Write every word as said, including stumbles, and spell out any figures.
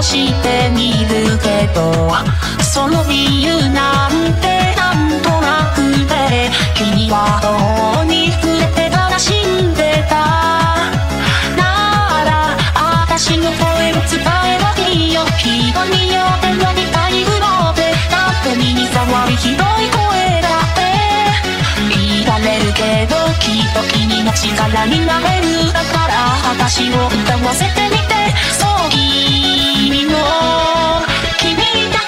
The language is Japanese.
してみるけど、その理由なんてなんとなくて、君はどうに触れて悲しんでたなら、私の声を伝えばいいよ。人によっての理解不能で、だって耳障りひどい声だって言われるけど、きっと君の力になれる。だから私を歌わせてみて。そう、君の君だ